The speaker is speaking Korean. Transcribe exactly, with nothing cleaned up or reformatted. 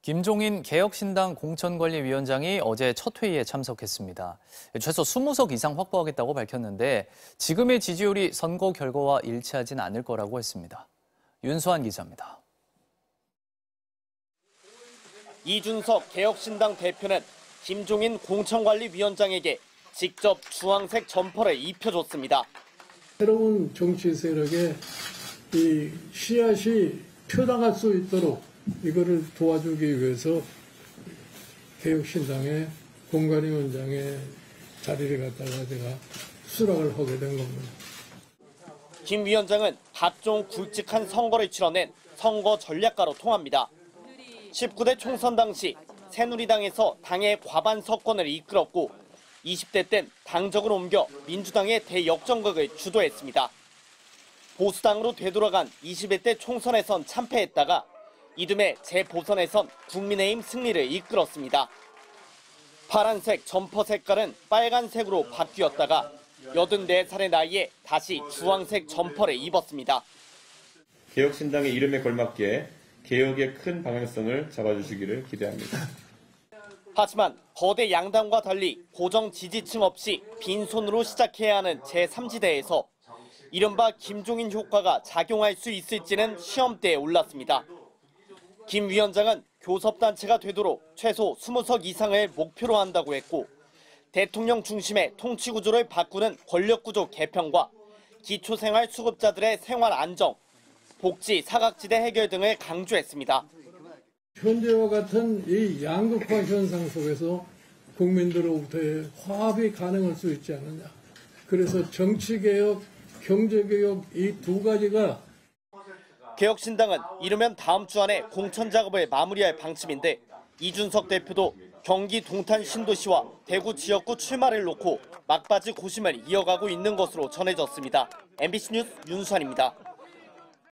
김종인 개혁신당 공천관리위원장이 어제 첫 회의에 참석했습니다. 최소 이십 석 이상 확보하겠다고 밝혔는데 지금의 지지율이 선거 결과와 일치하진 않을 거라고 했습니다. 윤수환 기자입니다. 이준석 개혁신당 대표는 김종인 공천관리위원장에게 직접 주황색 점퍼를 입혀줬습니다. 새로운 정치 세력의 이 씨앗이 펴나갈 수 있도록 이거를 도와주기 위해서 개혁신당의 공관위원장의 자리를 갖다가 제가 수락을 하게 된 겁니다. 김 위원장은 각종 굵직한 선거를 치러낸 선거 전략가로 통합니다. 십구 대 총선 당시 새누리당에서 당의 과반 석권을 이끌었고 이십 대 땐 당적을 옮겨 민주당의 대역전극을 주도했습니다. 보수당으로 되돌아간 이십일 대 총선에선 참패했다가 이듬해 재보선에선 국민의힘 승리를 이끌었습니다. 파란색 점퍼 색깔은 빨간색으로 바뀌었다가 여든네 살의 나이에 다시 주황색 점퍼를 입었습니다. 개혁신당의 이름에 걸맞게 개혁의 큰 방향성을 잡아주시기를 기대합니다. 하지만 거대 양당과 달리 고정 지지층 없이 빈손으로 시작해야 하는 제삼 지대에서 이른바 김종인 효과가 작용할 수 있을지는 시험대에 올랐습니다. 김 위원장은 교섭단체가 되도록 최소 이십 석 이상을 목표로 한다고 했고 대통령 중심의 통치구조를 바꾸는 권력구조 개편과 기초생활수급자들의 생활 안정, 복지 사각지대 해결 등을 강조했습니다. 현재와 같은 이 양극화 현상 속에서 국민들로부터의 화합이 가능할 수 있지 않느냐. 그래서 정치개혁, 경제개혁 이 두 가지가 개혁신당은 이르면 다음 주 안에 공천 작업을 마무리할 방침인데 이준석 대표도 경기 동탄 신도시와 대구 지역구 출마를 놓고 막바지 고심을 이어가고 있는 것으로 전해졌습니다. 엠비씨 뉴스 윤수환입니다.